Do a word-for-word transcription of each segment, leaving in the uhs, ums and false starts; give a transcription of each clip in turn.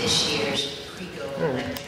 this year's Creco lecture.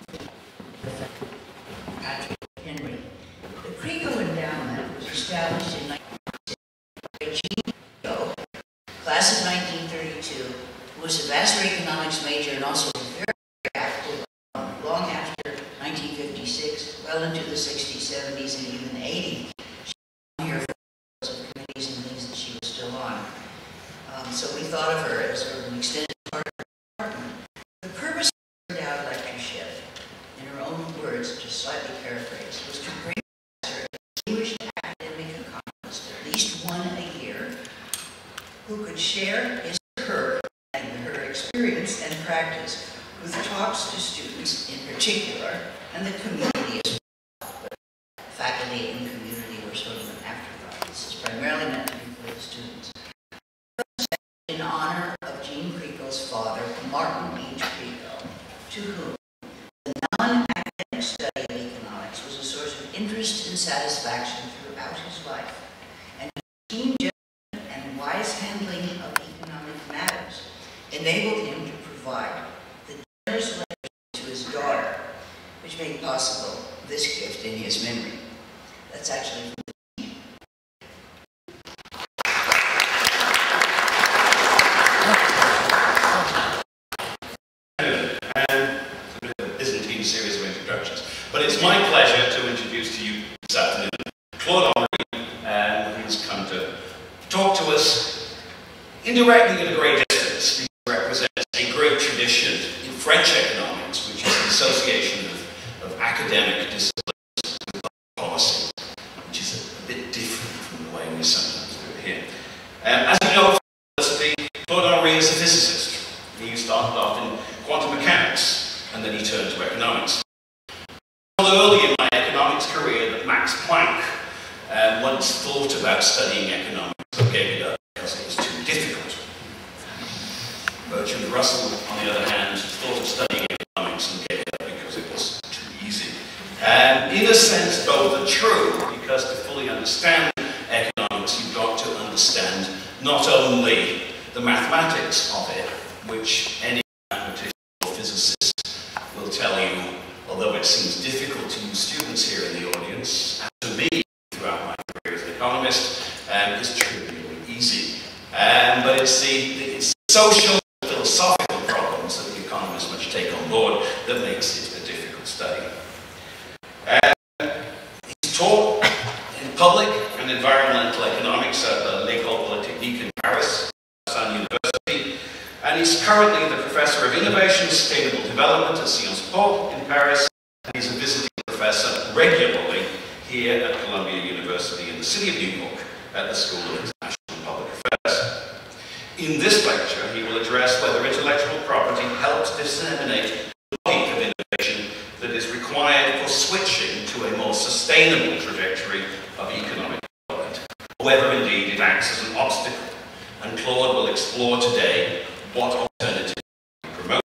The Creco Endowment was established in nineteen sixty by Gene, class of nineteen thirty-two, who was a vassar economics major and also very active long after nineteen fifty-six, well into the sixties, seventies, and even the eighties. She was here for of committees and things that she was still on. Um, so we thought of her as sort of an extended part of the department. The purpose of her endowed lectureship, in her own words, just slightly paraphrased, was to bring her a distinguished academic economist, at least one a year, who could share his or her and her experience and practice with talks to students in particular, and the community as well. But faculty and community were sort of an afterthought. This is primarily meant to be for the students. In honor of Gene Creco's father, Martin H. Creco, to whom the non-academic study of economics was a source of interest and satisfaction throughout his life, and his keen judgment and wise handling of economic matters enabled him to provide the generous letters to his daughter, which made possible this gift in his memory. That's actually from the series of introductions. But it's my pleasure to introduce to you this afternoon Claude, um, who's come to talk to us indirectly at a great distance. He represents a great tradition in French economics, which is the association of, of academic disciplines with policy, which is a, a bit different from the way we sometimes do it here. Um, as you know, Claude Henry is a physicist. He started off in quantum mechanics, and then he turned to economics. Early in my economics career that Max Planck uh, once thought about studying economics, but gave it up because it was too difficult. Bertrand Russell, on the other hand, thought of studying economics and gave it up because it was too easy. And in a sense, both are true, because to fully understand economics, you've got to understand not only the mathematics of it, which any mathematician or physicist will tell you, although it seems difficult to you students here in the audience, and to me throughout my career as an economist, um, is trivially easy. Um, but it's the, the it's social, philosophical problems that the economist must take on board that makes it a difficult study. Um, he's taught in public and environmental economics at the L'École Polytechnique in Paris, University. And he's currently the Professor of Innovation and Sustainable Development at Sciences Po in Paris, and he's a visiting professor regularly here at Columbia University in the city of New York at the School of International Public Affairs. In this lecture, he will address whether intellectual property helps disseminate the body of innovation that is required for switching to a more sustainable trajectory of economic development, or whether indeed it acts as an obstacle. And Claude will explore today what alternatives he promotes.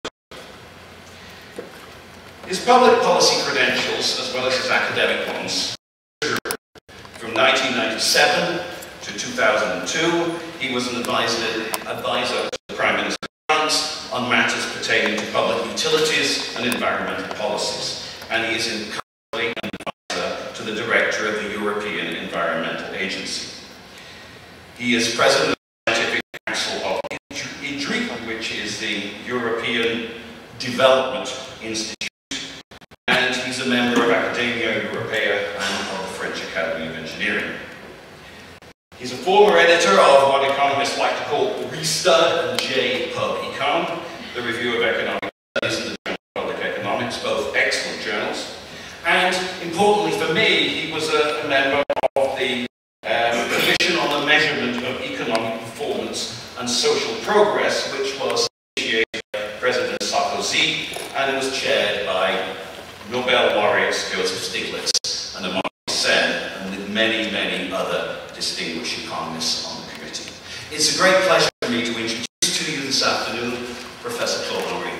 His public policy credentials, as well as his academic ones, from nineteen ninety-seven to two thousand two, he was an advisor, advisor to the Prime Minister of France on matters pertaining to public utilities and environmental policies, and he is currently an advisor to the Director of the European Environmental Agency. He is President of the Scientific Council of which is the European Development Institute, and he's a member of Academia Europaea and of the French Academy of Engineering. He's a former editor of what economists like to call Restud and J Pub Econ, the Review of Economic Studies and the Journal of Public Economics, both excellent journals. And importantly for me, he was a, a member of the um, Commission on the Measurement of Economic Performance and Social Progress, which was initiated by President Sarkozy, and it was chaired by Nobel laureates Joseph Stiglitz and Amartya Sen, and with many, many other distinguished economists on the committee. It's a great pleasure for me to introduce to you this afternoon Professor Claude Henry.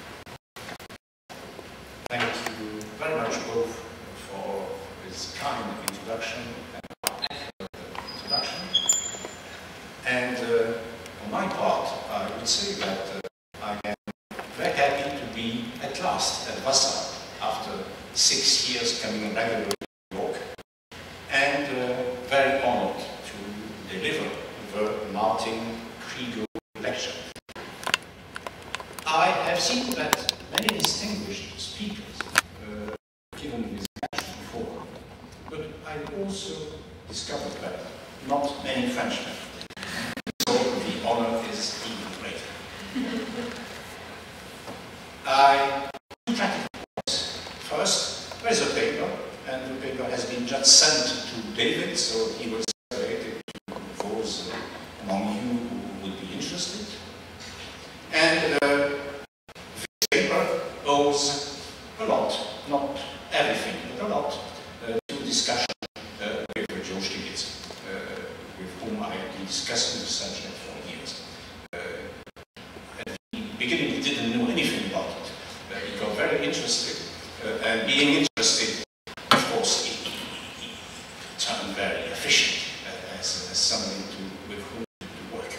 Thank you very much both for this kind introduction and introduction. And uh, on my part, I would say that uh, I am very happy to be at last at Vassar after six years coming regularly to New York, and uh, very honored to deliver the Martin Kriegel lecture. I have seen that many distinguished speakers uh, given this lecture before, but I also discovered that not many Frenchmen. So the honor is even greater. I two practical points. First, there is a paper, and the paper has been just sent to David, so he will circulate it to those among you who would be interested. And uh, this paper owes a lot, not everything, but a lot, uh, to discussion uh, with Joe Stiglitz, uh, with whom I have been discussing the subject for years. Uh, at the beginning, he didn't know anything about it. Uh, he got very interested, uh, and being interested, of course, he, he, he turned very efficient uh, as, as somebody to, with whom to work.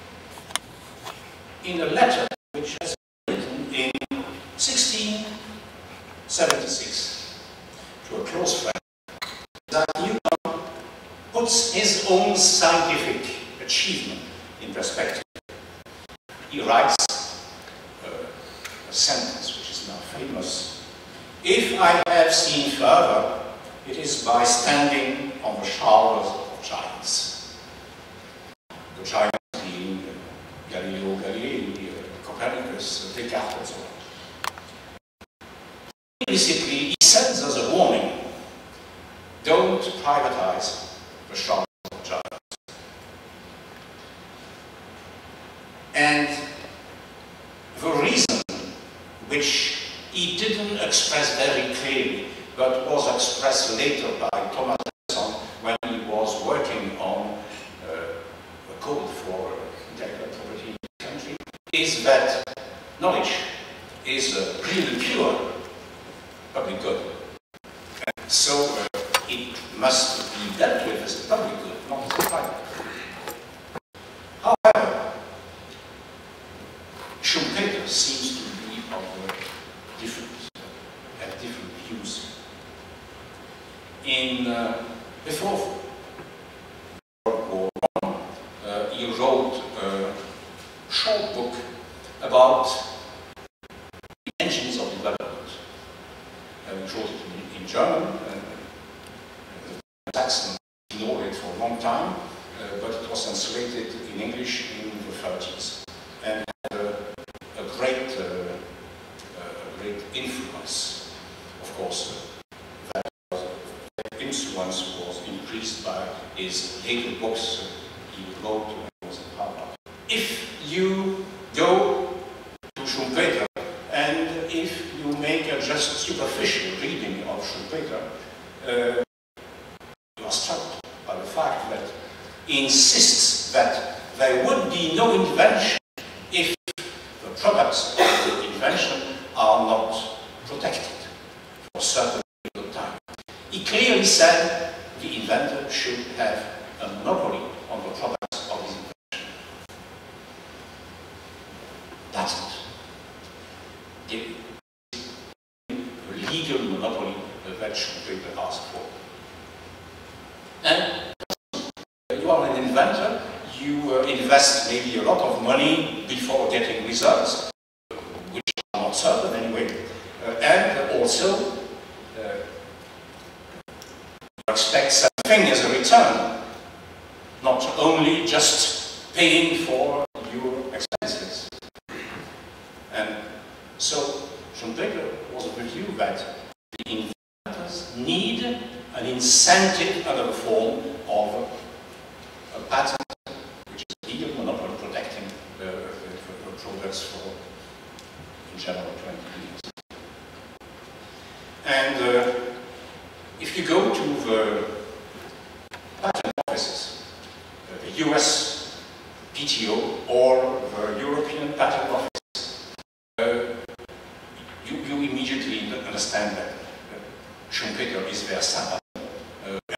In a letter which has been written in sixteen seventy-six to a close friend, that Newton puts his own scientific achievement in perspective. He writes uh, a sentence which is now famous: "If I have seen further, it is by standing on the shoulders of giants." The giants being Galileo Galilei, uh, Copernicus, Descartes, and so on. Implicitly, he sends us a warning: don't privatize the shoulders of giants. And the reason, which he didn't express very clearly, but was expressed later by Thomas Edison when he was working on uh, a code for intellectual property in the country, is that knowledge is uh, really pure public good. And so uh, it must be dealt with as a public good, not as a private good. However, Schumpeter seems to be of uh, different, uh, have different views. In uh, before World War One, uh, he wrote a short book about the engines of development. And he wrote it in, in German, and the Saxon ignored it for a long time, uh, but it was translated in English in the thirties, and had a, a great, uh, a great influence. Of course, uh, that, was, that influence was increased by his later books uh, he wrote when he was at Harvard. If you go to Schumpeter, and if you make a just superficial reading of Schumpeter, uh, you are struck by the fact that he insists that there would be no invention if the products of the invention are not protected for a certain period of time. He clearly said the inventor should have a monopoly on the products of his invention. That's it. The legal monopoly that Schumpeter asked for. And you are an inventor, you uh, invest maybe a lot of money before getting results, which are not certain anyway, uh, and also uh, you expect something as a return, not only just paying for your expenses. And so Schumpeter was of the view that the inventors need an incentive under the form of a patent, which is a legal monopoly protecting the, the, the products for, in general, twenty years. And uh, if you go to the patent offices, uh, the U S P T O or the European Patent Office, uh, you, you immediately understand that uh, Schumpeter is their sympath